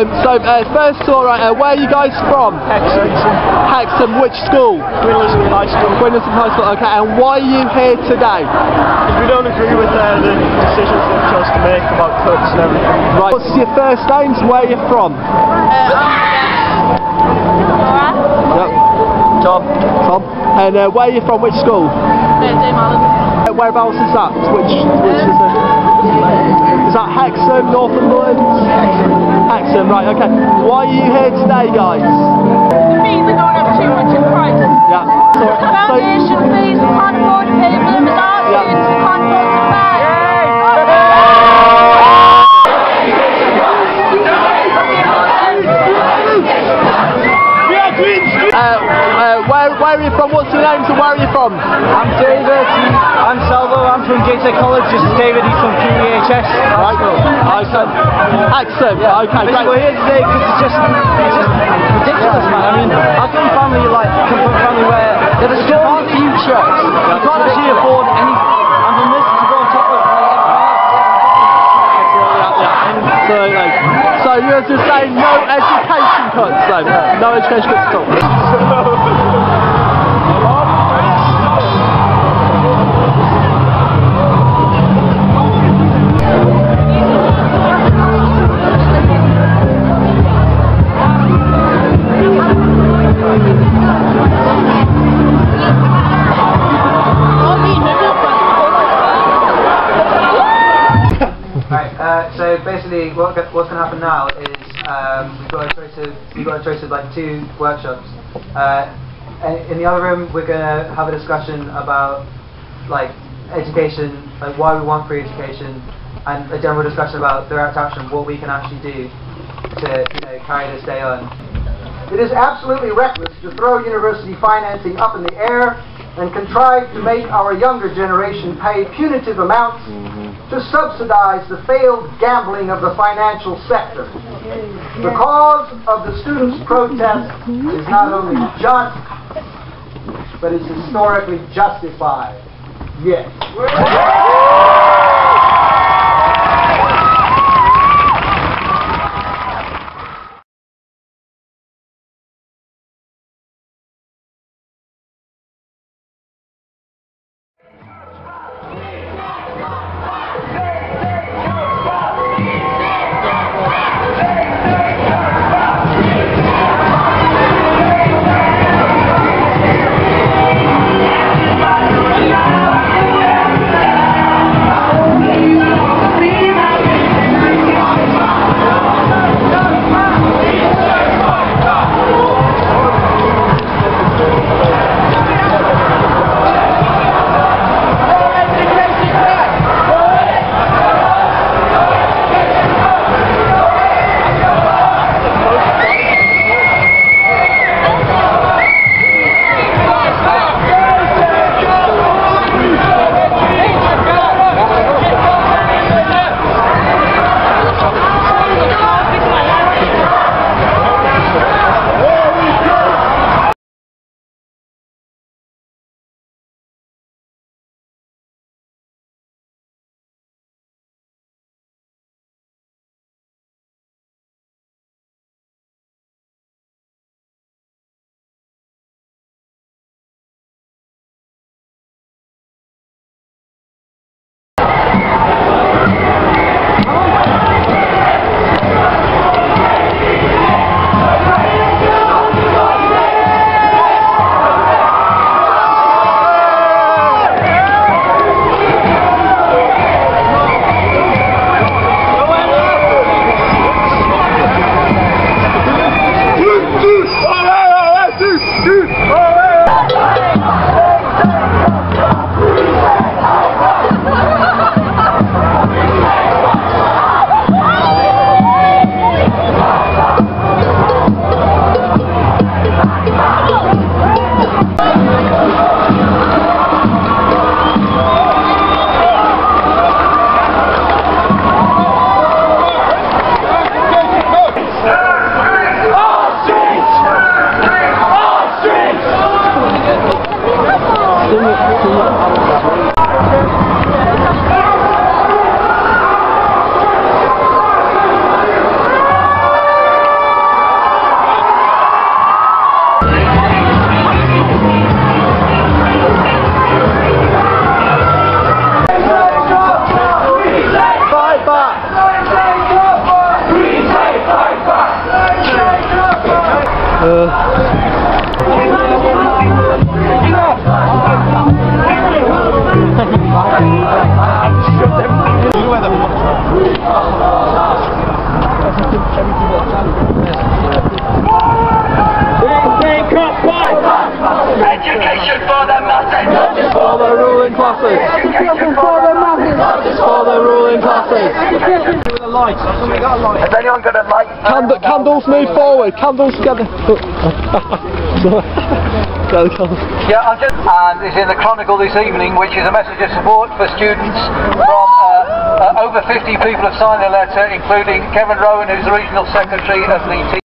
First of all, where are you guys from? Hexham. Hexham, which school? Winleston High School. Winleston High School, okay, and why are you here today? Because we don't agree with the decisions they've chose to make about cuts and everything. Right, what's your first names, where are you from? Yep. Tom. Tom. And where are you from, which school? Whereabouts is that? Which is it? Is that Hexham, Northumberland? Hexham, right, okay. Why are you here today, guys? The fees are going up too much in price. Yeah. Foundation fees, can't afford to pay the minimum can't afford to pay. Where are you from? What's your names and where are you from? I'm David. I'm Salvo. I'm from Gateshead College. This is David. He's from QEHS. Right. Hexham. Yeah. Okay. Great. We're here today because it's just ridiculous, man. I mean, I come from a family where there's still a future. You can't actually afford anything. And from this to go on top of Absolutely. So you're just saying no education cuts, then? No education cuts at all. So basically, what's going to happen now is we've got a choice of like 2 workshops. In the other room, we're going to have a discussion about like education, like why we want free education, and a general discussion about direct action, what we can actually do to carry this day on. It is absolutely reckless to throw university financing up in the air and contrive to make our younger generation pay punitive amounts to subsidize the failed gambling of the financial sector. The cause of the students' protest is not only just, but is historically justified. Yes. masses. Justice for the ruling classes. With a light. Somebody got a light. Has anyone got a light? Candles move forward. Candles together. Yeah, and it's in the Chronicle this evening, which is a message of support for students from over 50 people have signed a letter, including Kevin Rowan, who's the Regional Secretary of the